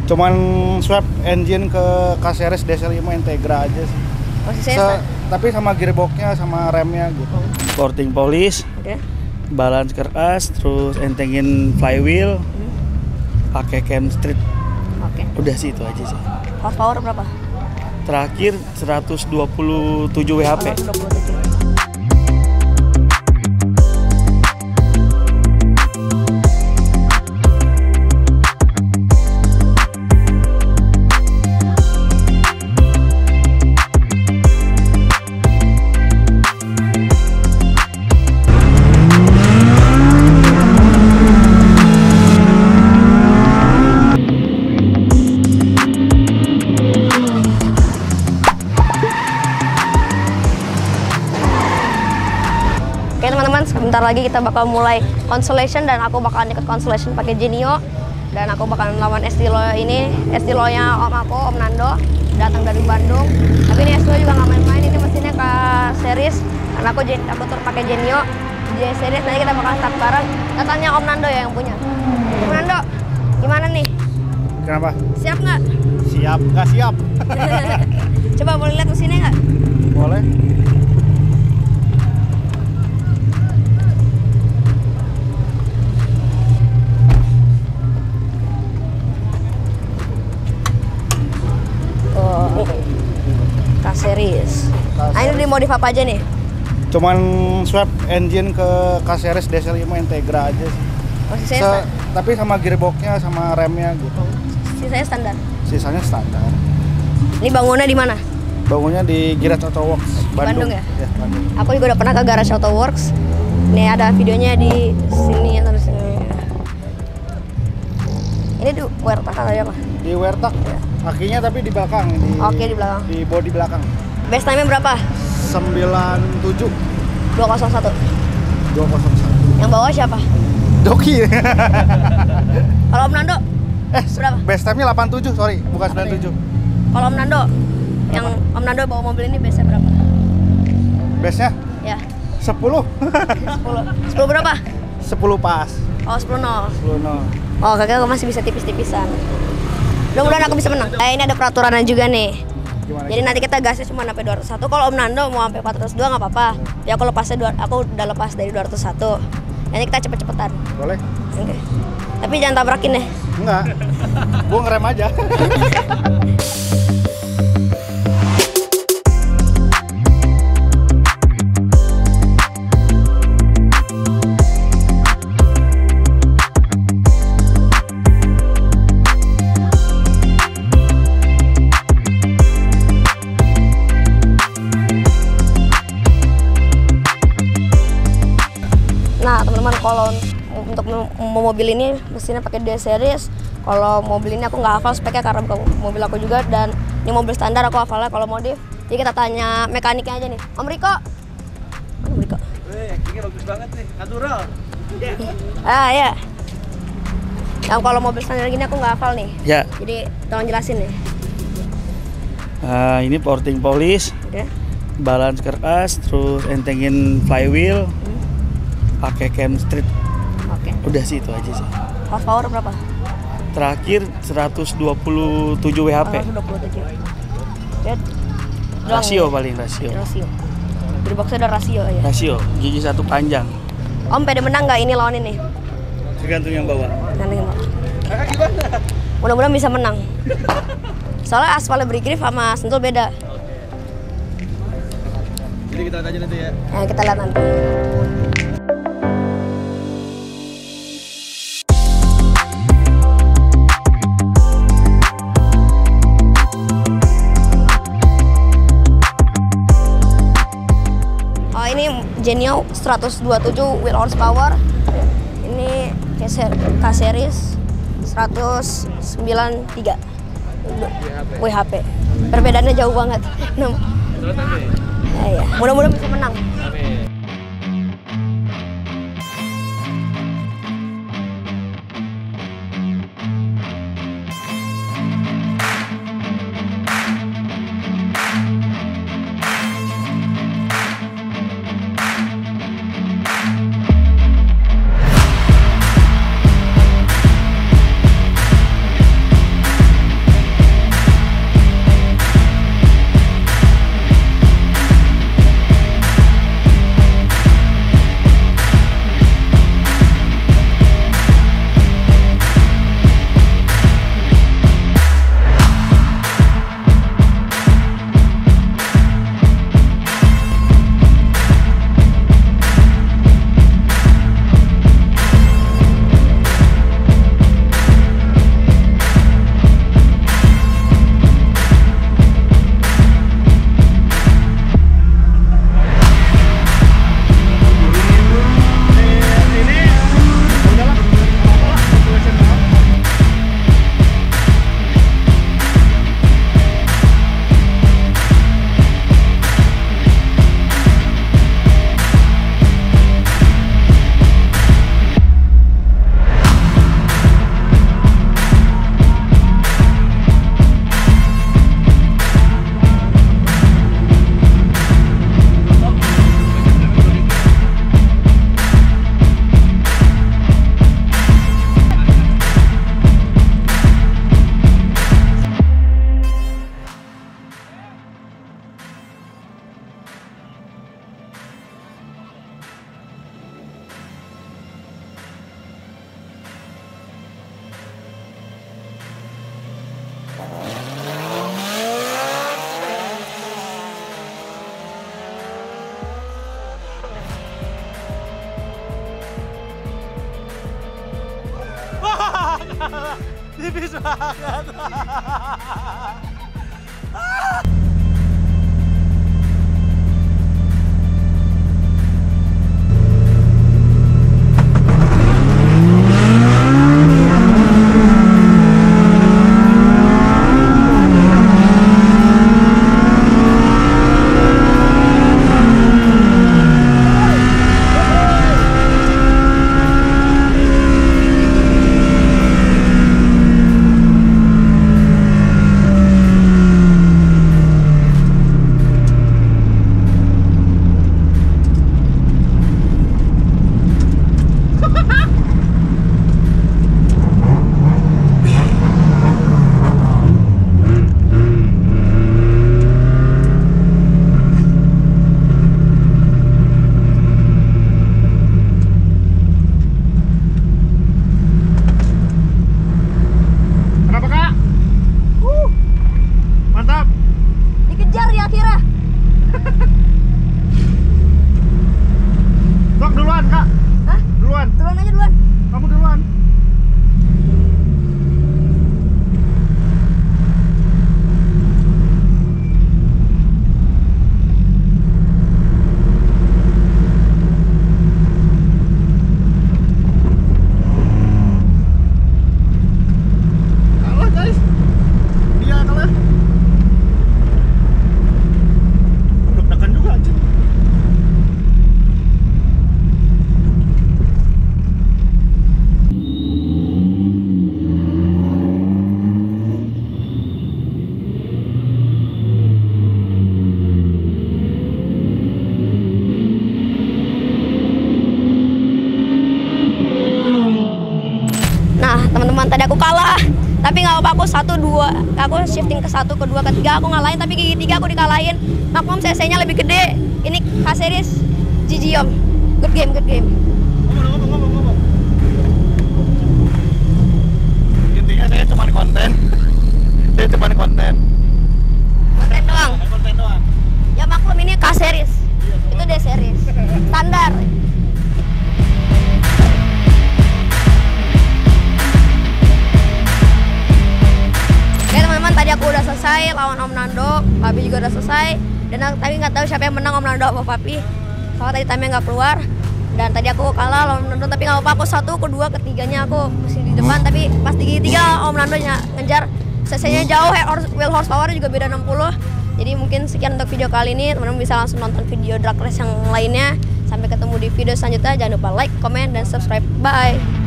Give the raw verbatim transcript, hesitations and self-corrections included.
Cuman swap engine ke K-Series D S lima Integra aja sih. Oh, Se tapi sama gearboxnya sama remnya gitu. Sporting polish, okay. Balance keras, terus entengin flywheel, hmm. pakai cam street. Oke. Okay. Udah sih itu aja sih. Horsepower berapa? Terakhir seratus dua puluh tujuh W H P. seratus dua puluh tujuh. Oke teman-teman, sebentar lagi kita bakal mulai consolation dan aku bakalan ikut consolation pakai Genio dan aku bakalan lawan Estilo ini, Estilonya om aku, Om Nando, datang dari Bandung. Tapi ini Estilo juga nggak main-main, ini mesinnya K-Series karena aku aku tur pakai Genio J-Series. Nanti kita bakal start bareng. Kita tanya Om Nando ya yang punya. Om Nando, gimana nih? Kenapa? Siap nggak? Siap, nggak siap. Coba boleh lihat mesinnya nggak? Boleh. K-Series. Nah ini dimodif apa aja nih? Cuman swap engine ke K-Series D S lima Integra aja sih. Oh, sisanya Se tapi sama gearboxnya sama remnya gitu. Sisanya standar? Sisanya standar. Ini bangunnya di mana? Bangunnya di Garage Auto Works, Bandung. Bandung ya? Ya, Bandung. Aku juga udah pernah ke Garage Auto Works. Nih ada videonya di sini atau di sini. Ini di Wertak atau apa? Di Wertak. Ya. Kakinya tapi di belakang. Di, Oke, di belakang. Di bodi belakang. Best time-nya berapa? sembilan tujuh. dua nol satu. dua nol satu. Yang bawah siapa? Doki. Kalau Om Nando? Eh, berapa? Best time-nya delapan tujuh, sorry, bukan sembilan tujuh. Kalau Om Nando, berapa? Yang Om Nando bawa mobil ini best-nya berapa? Best-nya? Ya. sepuluh. sepuluh. sepuluh berapa? sepuluh pas. Oh, sepuluh nol. sepuluh nol. Oh, kakak masih bisa tipis-tipisan. Mudah-mudahan aku bisa menang. Nah, ini ada peraturannya juga nih. Gimana? Jadi nanti kita gasnya cuma sampai dua ratus satu. Kalau Om Nando mau sampai empat ratus dua nggak apa-apa. Ya aku lepasnya dua, aku udah lepas dari dua ratus satu. Nanti kita cepet-cepetan. Boleh? Oke. Okay. Tapi jangan tabrakin ya. Enggak. Gua ngerem aja. Nah teman-teman, kalau untuk mobil ini mesinnya pakai D-Series. Kalau mobil ini aku nggak hafal speknya karena bukan mobil aku juga, dan ini mobil standar aku hafalnya. Kalau modif, jadi kita tanya mekaniknya aja nih. Om Riko, mana Om Riko? Wih, ini bagus banget nih, natural. Yeah. Ah ya. Yang kalau mobil standar gini aku nggak hafal nih. Ya. Jadi tolong jelasin nih. Uh, ini porting polish, okay. Balance keras, terus entengin flywheel, hmm. pakai cam street. Oke. Okay. Udah sih itu aja sih. Horsepower berapa? Terakhir seratus dua puluh tujuh W H P. seratus dua puluh tujuh. Lihat. Rasio paling rasio. Rasio. Di boxnya ada rasio ya. Rasio, gigi satu panjang. Om pede menang nggak ini lawan ini? Tergantung yang bawa. Tergantung yang bawa. Mudah-mudahan bisa menang. Soalnya aspalnya bergrip sama Sentul beda. Jadi kita lihat aja nanti ya. Nah, kita lihat nanti. Oh, ini Genio seratus dua puluh tujuh wheel horsepower. Ini K-Series seratus sembilan puluh tiga W H P. Perbedaannya jauh banget. Nah, ya, ya. Mudah-mudahan bisa menang. Amin. Tipis banget. Dikejar ya akhirnya. Sok duluan, Kak. Hah? Duluan. Duluan aja duluan. Kamu duluan. Kalah, guys. Dia kalah. Deg-degan juga anjing. Nah, teman-teman, tadi aku kalah. Tapi nggak apa-apa, aku satu dua. Aku shifting ke satu, kedua, ketiga aku ngalahin. Tapi gigi tiga aku dikalahin. Maklum C C-nya lebih gede. Ini K-Series G G Om. Good game, good game. Ngomong, ngomong, ngomong, ngomong. Intinya saya cuma konten. Saya cuma konten. Konten doang. Konten doang. Ya maklum ini K-Series. Itu D-Series. Standar. Oke teman-teman, tadi aku udah selesai lawan Om Nando, Papi juga udah selesai. Dan aku tadi nggak tahu siapa yang menang, Om Nando apa Papi. Soalnya tadi time-nya nggak keluar. Dan tadi aku kalah lawan Om Nando, tapi nggak apa-apa. Aku satu, kedua, ketiganya aku masih di depan. Tapi pas di tiga Om Nando ngejar. C C-nya jauh, wheel horsepower juga beda enam puluh. Jadi mungkin sekian untuk video kali ini. Teman-teman bisa langsung nonton video drag race yang lainnya. Sampai ketemu di video selanjutnya. Jangan lupa like, comment, dan subscribe. Bye!